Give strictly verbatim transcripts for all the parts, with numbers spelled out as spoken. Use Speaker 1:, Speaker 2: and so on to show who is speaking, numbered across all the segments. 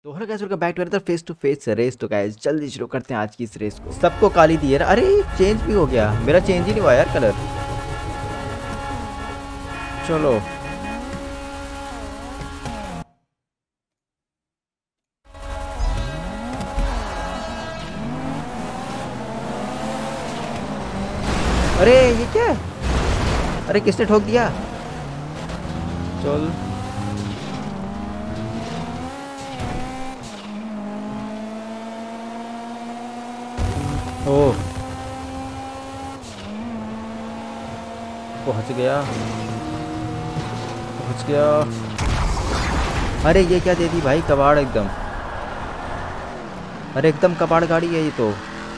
Speaker 1: तो hello guys, welcome back to another face to face race. तो guys जल्दी शुरू करते हैं आज की इस रेस को। सबको काली दी है। अरे चेंज भी हो गया, मेरा चेंज ही नहीं हुआ यार कलर। चलो अरे ये क्या है? अरे किसने ठोक दिया? चल ओह पहुंच गया पहुंच गया। अरे ये क्या दे दी भाई, कबाड़ एकदम। अरे एकदम कबाड़ गाड़ी है ये तो।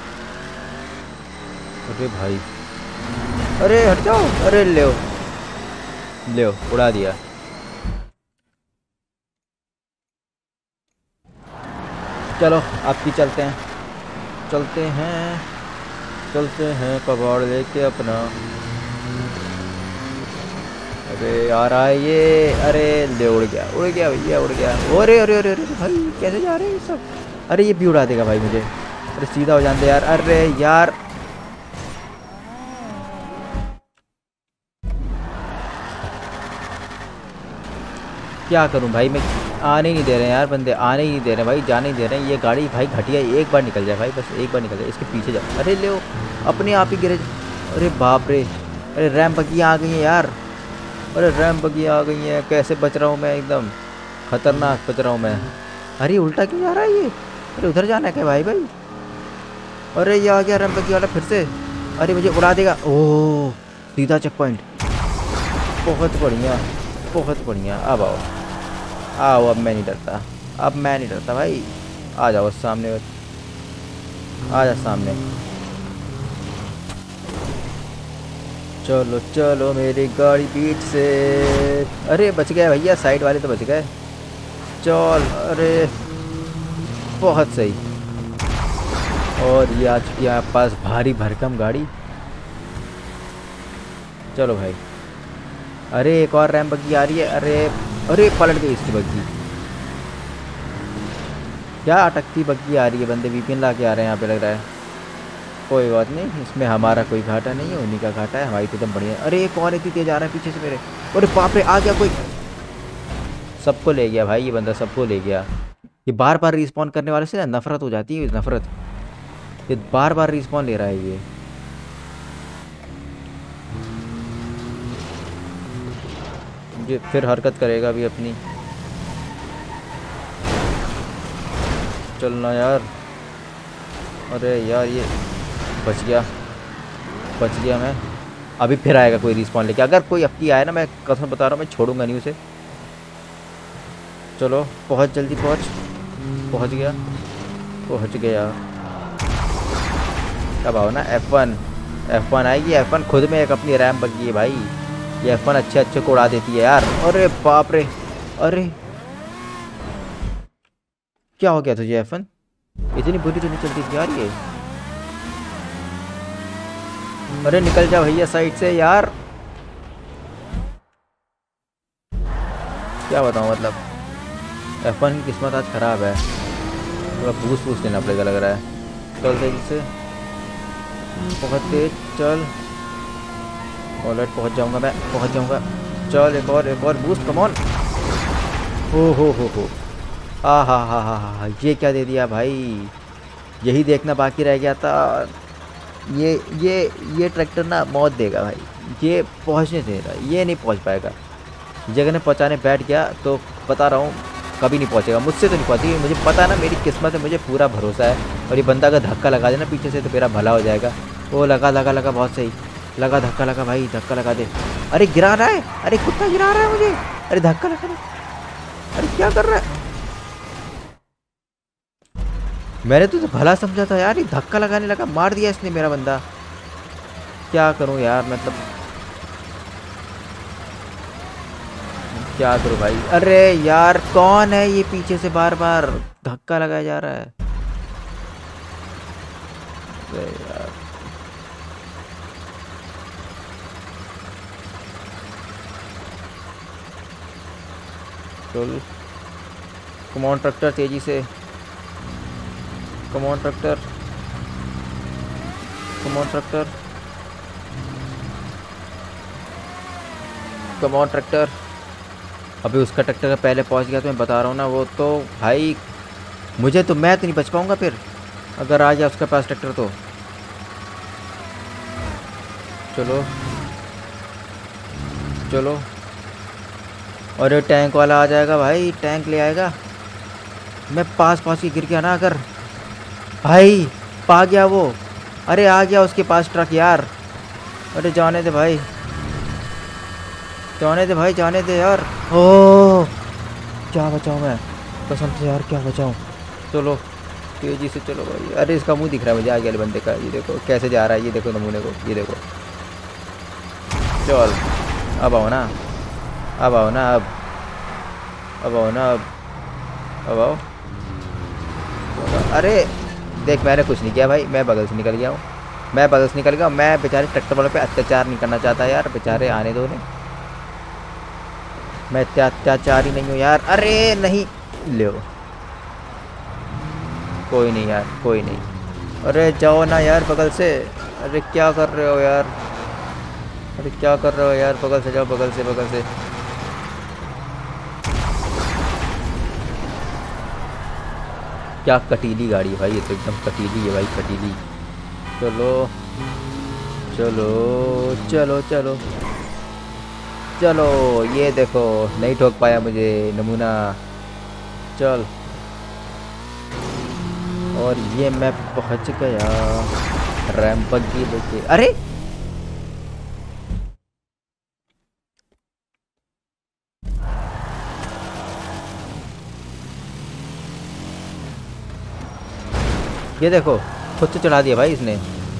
Speaker 1: अरे भाई, अरे हट जाओ। अरे ले ले उड़ा दिया। चलो आपकी चलते हैं चलते हैं चलते हैं कबाड़ लेके अपना। अरे आ रहा है ये। अरे ले उड़ गया उड़ गया भैया उड़ गया। अरे अरे अरे अरे भाई कैसे जा रहे हैं ये सब? अरे ये भी उड़ा देगा भाई मुझे। अरे सीधा हो जाते यार। अरे यार क्या करूं भाई मैं। आने ही नहीं दे रहे हैं यार बंदे, आने ही नहीं दे रहे हैं भाई, जाने ही दे रहे हैं। ये गाड़ी भाई घटिया, एक बार निकल जाए भाई, बस एक बार निकल जाए, इसके पीछे जाओ। अरे ले अपने आप ही गिरे। अरे बाप रे। अरे रैम बगियाँ आ गई हैं यार। अरे रैम बगियाँ आ गई हैं, कैसे बच रहा हूँ मैं, एकदम खतरनाक बच रहा हूँ मैं। अरे उल्टा क्यों जा रहा है ये? अरे उधर जाना है क्या भाई भाई? अरे ये आ गया रैम बगी वाला फिर से। अरे मुझे उड़ा देगा। ओह सीधा चेक पॉइंट। बहुत बढ़िया बहुत बढ़िया। अब आओ आओ, अब मैं नहीं डरता, अब मैं नहीं डरता भाई। आ जाओ सामने, आ जा सामने। चलो चलो मेरी गाड़ी बीच से। अरे बच गया भैया, साइड वाले तो बच गए। चल अरे बहुत सही। और ये आ चुकी है आपके पास भारी भरकम गाड़ी। चलो भाई। अरे एक और रैम बग्गी आ रही है। अरे अरे पलट गई इसकी बग्गी। क्या अटकती बग्गी आ रही है, बंदे वीपीएन ला के आ रहे हैं यहाँ पे लग रहा है। कोई बात नहीं, इसमें हमारा कोई घाटा नहीं है, उन्हीं का घाटा है। हमारी तो एकदम बढ़िया। अरे एक और इतनी तेज आ रहा है पीछे से मेरे। अरे बाप रे आ गया कोई। सबको ले गया भाई ये बंदा, सबको ले गया। ये बार बार रिस्पॉन करने वाले से ना नफरत हो जाती है, नफरत। ये बार बार रिस्पॉन ले रहा है ये। ये फिर हरकत करेगा अभी अपनी। चलना यार। अरे यार ये बच गया बच गया मैं। अभी फिर आएगा कोई रिस्पॉन लेके। अगर कोई अपनी आए ना, मैं कसम बता रहा हूँ, मैं छोड़ूंगा नहीं उसे। चलो पहुँच, जल्दी पहुँच। पहुँच गया पहुँच गया। कब आओ ना। एफ वन एफ वन आएगी। एफ वन खुद में एक अपनी रैम बग्गी है भाई। ये एफ वन अच्छे अच्छे को उड़ा देती है यार। अरे बाप रे। अरे क्या हो गया तुझे एफ वन? इतनी बुरी तो नहीं चलती थी यार ये। अरे निकल जा भैया साइड से यार। क्या बताऊँ मतलब, एफ वन की किस्मत आज ख़राब है। थोड़ा बूस्ट बूस्ट लेना पड़ेगा लग रहा है। चल तेजी से, बहुत तेज चल। ऑलराइट पहुंच जाऊंगा मैं, पहुंच जाऊंगा। चल एक और एक और बूस्ट, कम ऑन। हो हो हो हो आ हा हा हा हा। ये क्या दे दिया भाई, यही देखना बाकी रह गया था। ये ये ये ट्रैक्टर ना मौत देगा भाई। ये पहुंचने दे रहा, ये नहीं पहुंच पाएगा। जगह ने पहुंचाने बैठ गया तो बता रहा हूँ कभी नहीं पहुंचेगा। मुझसे तो नहीं पहुंचेगी, मुझे पता है ना, मेरी किस्मत है, मुझे पूरा भरोसा है। और ये बंदा अगर धक्का लगा देना पीछे से तो मेरा भला हो जाएगा। वो लगा लगा लगा बहुत सही लगा। धक्का लगा भाई, धक्का लगा दे। अरे गिरा रहा है, अरे कुत्ता गिरा रहा है मुझे। अरे धक्का लगा दे। अरे क्या कर रहा है? मैंने तो, तो भला समझा था यार, ये धक्का लगाने लगा, मार दिया इसने मेरा बंदा। क्या करूं यार, मतलब क्या करूं भाई। अरे यार कौन है ये पीछे से बार बार धक्का लगाया जा रहा है? अरे यार चल कम ऑन ट्रैक्टर, तेजी से। Come on tractor, come on tractor, come on tractor. अभी उसका ट्रैक्टर का पहले पहुंच गया तो मैं बता रहा हूँ ना, वो तो भाई मुझे तो, मैं तो नहीं बच पाऊँगा फिर अगर आ गया उसके पास ट्रैक्टर तो। चलो चलो, और ये टैंक वाला आ जाएगा भाई, टैंक ले आएगा। मैं पास पास ही गिर गया ना अगर, भाई पा गया वो। अरे आ गया उसके पास ट्रक यार। अरे जाने दे भाई, जाने दे भाई, जाने दे यार। ओ क्या बचाऊँ मैं, कसम से यार क्या बचाऊँ। चलो तेजी से चलो भाई। अरे इसका मुंह दिख रहा है मुझे आगे वाले बंदे का, ये देखो कैसे जा रहा है, ये देखो नमूने को, ये देखो। चल अब आओ ना, अब आओ ना, अब अब आओ ना, अब अब आओ। अरे देख मैंने कुछ नहीं किया भाई, मैं बगल से निकल गया हूँ, मैं बगल से निकल गया। मैं बेचारे ट्रैक्टर वालों पे अत्याचार नहीं करना चाहता यार, बेचारे आने दो उन्हें, मैं इतना अत्याचारी नहीं हूँ यार। अरे नहीं लो, कोई नहीं यार, कोई नहीं। अरे जाओ ना यार बगल से। अरे क्या कर रहे हो यार, अरे क्या कर रहे हो यार, बगल से जाओ, बगल से, बगल से। क्या कटीली गाड़ी है भाई, ये तो एकदम कटीली है भाई, कटीली। चलो चलो चलो चलो चलो, ये देखो नहीं ठोक पाया मुझे नमूना। चल, और ये मैं पहुंच गया रैंप की लेके। अरे ये देखो खुद से चढ़ा दिया भाई इसने।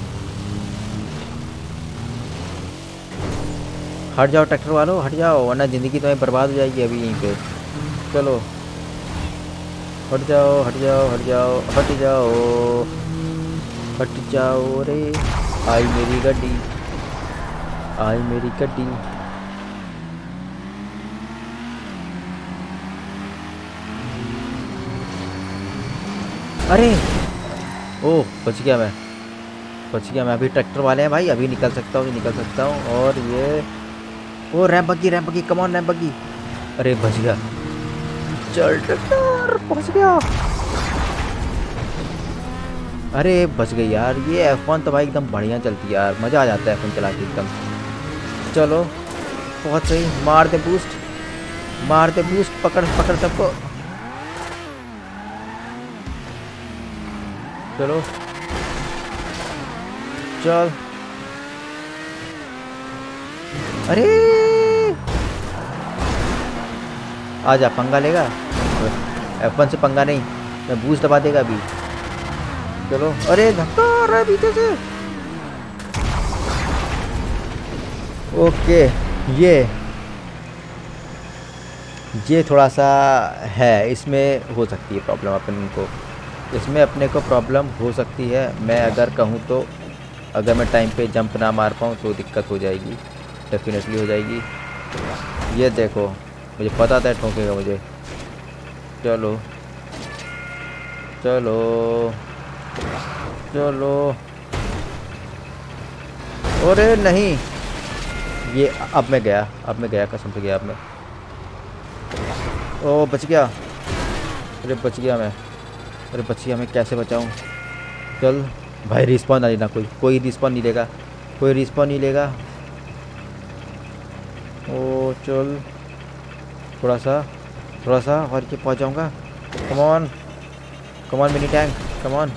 Speaker 1: हट जाओ ट्रैक्टर वालों, हट जाओ, वरना ज़िंदगी तुम्हें बर्बाद हो जाएगी अभी यहीं पे। चलो हट जाओ, हट जाओ, हट जाओ, हट जाओ, हट जाओ रे। आई मेरी गड्डी, आई मेरी गड्डी। अरे ओह बच गया मैं, बच गया मैं। अभी ट्रैक्टर वाले हैं भाई, अभी निकल सकता हूँ, निकल सकता हूँ। और ये ओ ramp buggy, ramp buggy, come on ramp buggy. अरे बच गया, चल ट्रैक्टर पहुंच गया। अरे बच गई यार। ये एफ वन तो भाई एकदम बढ़िया चलती है यार, मज़ा आ जाता है एफ वन चला के एकदम। चलो बहुत सही, मार दे बूस्ट, मार दे बूस्ट, पकड़ पकड़ सबको। चलो चल। अरे आजा, पंगा लेगा एफ वन से, पंगा नहीं, मैं बूस्ट दबा देगा अभी। चलो, अरे धक्का आ रहा है पीछे से। ओके, ये ये थोड़ा सा है, इसमें हो सकती है प्रॉब्लम अपन को, इसमें अपने को प्रॉब्लम हो सकती है। मैं अगर कहूँ तो अगर मैं टाइम पे जंप ना मार पाऊँ तो दिक्कत हो जाएगी, डेफिनेटली हो जाएगी। ये देखो मुझे पता था ठोकेगा मुझे। चलो चलो चलो, अरे नहीं, ये अब मैं गया, अब मैं गया, कसम से गया अब मैं। ओ बच गया, अरे बच गया मैं, अरे बच गया मैं, कैसे बचाऊं। चल भाई रिस्पॉन ना लेना, कोई कोई रिस्पॉन नहीं लेगा, कोई रिस्पॉन नहीं लेगा। ओ चल, थोड़ा सा थोड़ा सा और के पहुंच जाऊंगा। Come on come on mini tank, come on.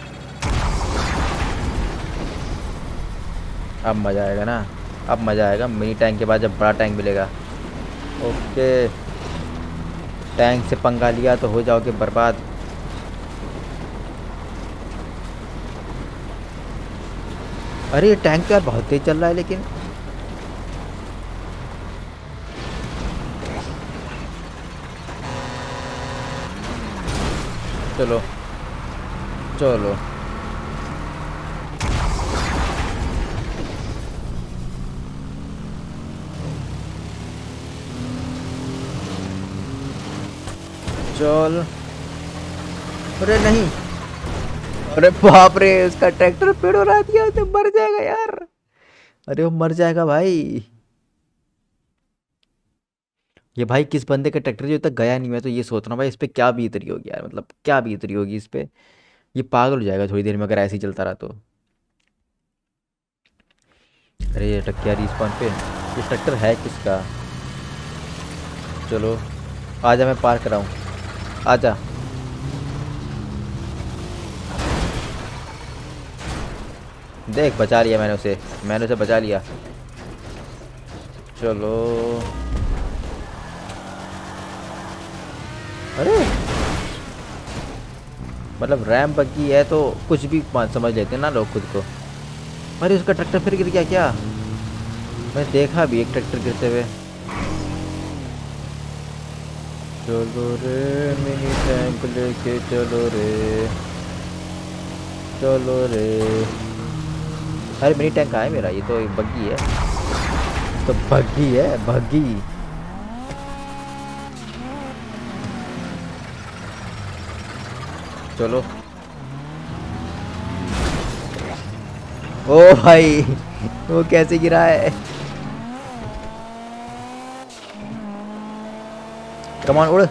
Speaker 1: अब मज़ा आएगा ना, अब मज़ा आएगा मिनी टैंक के बाद जब बड़ा टैंक मिलेगा। ओके, टैंक से पंगा लिया तो हो जाओगे बर्बाद। अरे ये टैंक तो यार बहुत तेज चल रहा है लेकिन। चलो चलो, चल अरे नहीं, अरे बाप रे, उसका ट्रैक्टर पेड़ उड़ा दिया, उसे मर जाएगा यार। अरे वो मर जाएगा भाई। ये भाई किस बंदे का ट्रैक्टर जो तक गया नहीं, मैं तो ये सोच रहा हूँ भाई इस पे क्या बीत रही होगी यार, मतलब क्या बीत रही होगी इस पे। ये पागल हो जाएगा थोड़ी देर में अगर ऐसे ही चलता रहा तो। अरे ये अटक गया रिस्पॉन पे। ये ट्रैक्टर है किसका? चलो आजा, मैं पार कराऊँ, आजा। देख बचा लिया मैंने उसे, मैंने उसे बचा लिया। चलो। अरे मतलब रैम बग्गी है तो कुछ भी मान समझ लेते हैं ना लोग खुद को। अरे उसका ट्रैक्टर फिर गिर गया क्या? मैं देखा भी एक ट्रैक्टर गिरते हुए। चलो रे मिनी टैंक लेके चलो रे, चलो रे। अरे मिनी टैंक कहाँ है मेरा? ये तो एक बग्गी है, तो बग्गी है बग्गी। चलो। ओ भाई वो कैसे गिरा है? कमान उड़।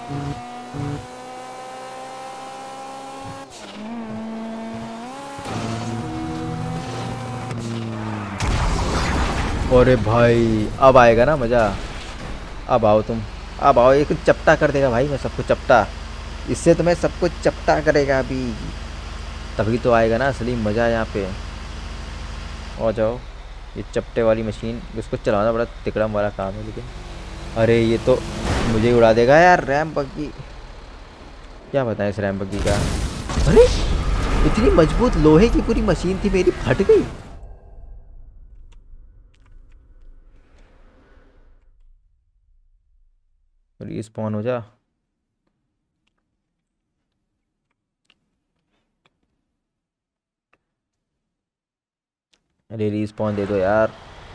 Speaker 1: अरे भाई अब आएगा ना मजा। अब आओ तुम, अब आओ, एक चपटा कर देगा भाई, मैं सबको चपटा, इससे तो मैं सबको चपटा करेगा अभी, तभी तो आएगा ना असली मज़ा यहाँ पे। आ जाओ। ये चपटे वाली मशीन, इसको चलाना बड़ा तिकड़म वाला काम है लेकिन। अरे ये तो मुझे ही उड़ा देगा यार रैम बग्गी। क्या बताएं इस रैम बग्गी का। अरे इतनी मजबूत लोहे की पूरी मशीन थी मेरी, फट गई। रिस्पॉन हो जा। अरे रिस्पॉन दे दो यार।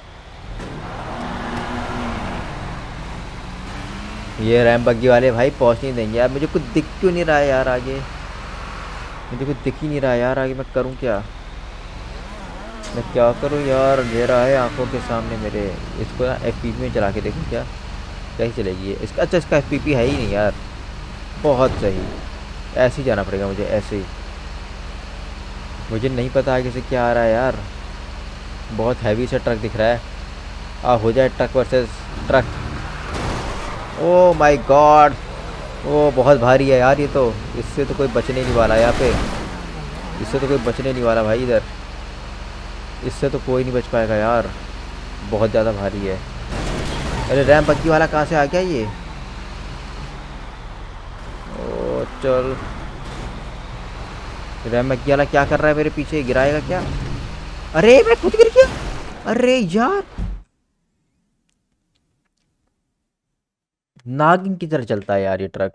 Speaker 1: ये रैम बग्गी वाले भाई पहुंच नहीं देंगे यार, मुझे कुछ दिख क्यों नहीं रहा है यार आगे, मुझे कुछ दिख ही नहीं रहा है यार आगे, मैं करूं क्या, मैं क्या करूं यार, ले रहा है आंखों के सामने मेरे। इसको ना एफ पी पी में चला के देखूं क्या, क्या ही चलेगी ये इसका। अच्छा इसका एफ पी पी है ही नहीं यार, बहुत सही। ऐसे ही जाना पड़ेगा मुझे, ऐसे ही। मुझे नहीं पता आगे से क्या आ रहा है यार, बहुत हैवी सा ट्रक दिख रहा है। आ हो जाए truck versus truck. Oh my god, ओ बहुत भारी है यार ये तो, इससे तो कोई बचने नहीं वाला यहाँ पे, इससे तो कोई बचने नहीं वाला भाई इधर, इससे तो कोई नहीं बच पाएगा यार, बहुत ज़्यादा भारी है। अरे रैम बग्गी वाला कहाँ से आ गया ये? ओ चल, रैम बग्गी वाला क्या कर रहा है मेरे पीछे, गिराएगा क्या? अरे मैं खुद गिर गया, अरे यार नागिन की तरह चलता है यार ये ट्रक।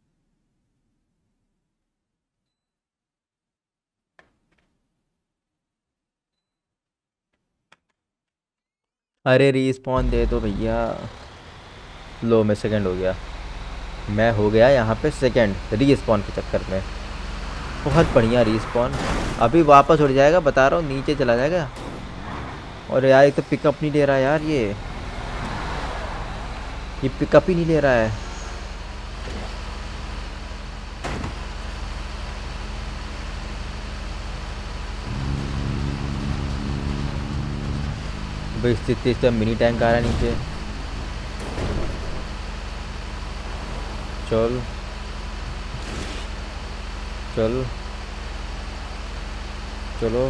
Speaker 1: अरे रिस्पॉन दे दो भैया। लो मैं सेकंड हो गया, मैं हो गया यहाँ पे सेकंड रिस्पॉन के चक्कर में। बहुत बढ़िया रिस्पॉन, अभी वापस उड़ जाएगा बता रहा हूँ, नीचे चला जाएगा। और यार ये तो पिकअप नहीं ले रहा यार, ये ये पिकअप ही नहीं ले रहा है। भाई स्थिति से मिनी टैंक आ रहा है नीचे। चल चल चलो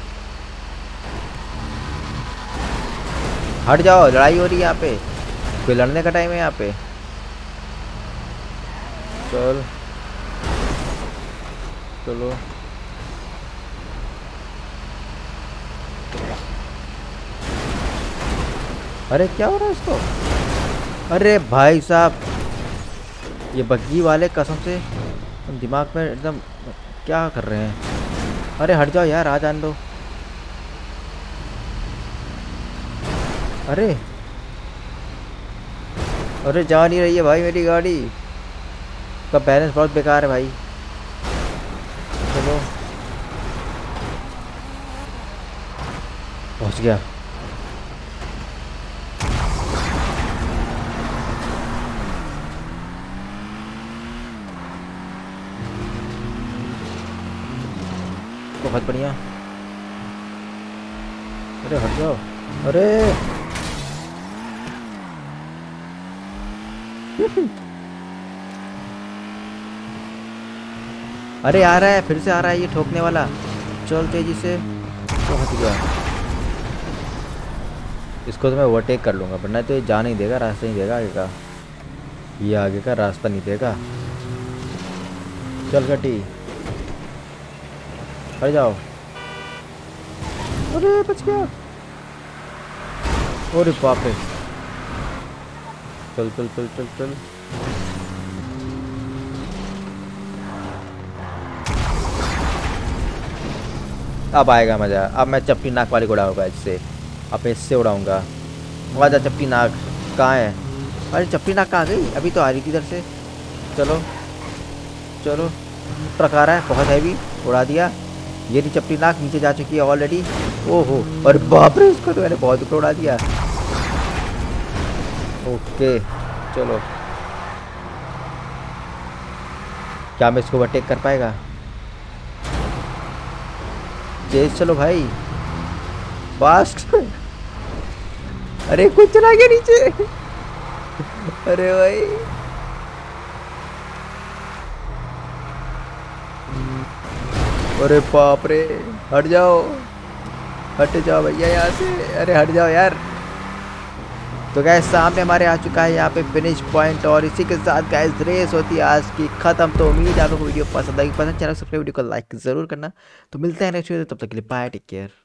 Speaker 1: हट जाओ, लड़ाई हो रही है यहाँ पे, कोई लड़ने का टाइम है यहाँ पे। चल चलो। अरे क्या हो रहा है इसको? अरे भाई साहब ये बग्गी वाले कसम से दिमाग में एकदम क्या कर रहे हैं। अरे हट जाओ यार, आ जान दो। अरे अरे जा नहीं रही है भाई मेरी गाड़ी, का बैलेंस बहुत बेकार है भाई। चलो पहुंच गया। बहुत बढ़िया। अरे हट जाओ। अरे अरे आ रहा है, फिर से आ रहा है ये ठोकने वाला। चल तेजी से। पहुंच गया। इसको तो मैं ओवरटेक कर लूँगा, वरना तो ये जा नहीं देगा, रास्ता नहीं देगा आगे का। ये आगे का रास्ता नहीं देगा। चल गटी, हट जाओ। अरे बच गया। अरे बाप रे। चल चल चल चल चल। अब आएगा मज़ा। अब मैं चप्पी नाक वाली को उड़ाऊंगा इससे। अब इससे उड़ाऊंगा। आजा चप्पी नाक। कहाँ है? अरे चप्पी नाक कहाँ गई? अभी तो आ रही थी इधर से। चलो चलो। ट्रक आ रहा है बहुत हैवी। उड़ा दिया। ये नहीं चप्पी नाक नीचे जा चुकी है ऑलरेडी। ओहो और बाप रे, इसको तो मैंने बहुत ऊपर उड़ा दिया। ओके चलो। क्या मैं इसको ओवरटेक कर पाएगा? तेज चलो भाई, फास्ट। अरे कुछ चला गया नीचे। अरे भाई अरे बाप रे, हट जाओ हट जाओ भैया यहाँ से। अरे हट जाओ यार। तो गैस सामने हमारे आ चुका है यहाँ पे फिनिश पॉइंट, और इसी के साथ गैस रेस होती है आज की खत्म। तो उम्मीद है आपको वीडियो पसंद आएगी। पसंद चैनल सब्सक्राइब, वीडियो को लाइक जरूर करना। तो मिलते हैं नेक्स्ट वीडियो, तब तक के लिए बाय, टेक केयर।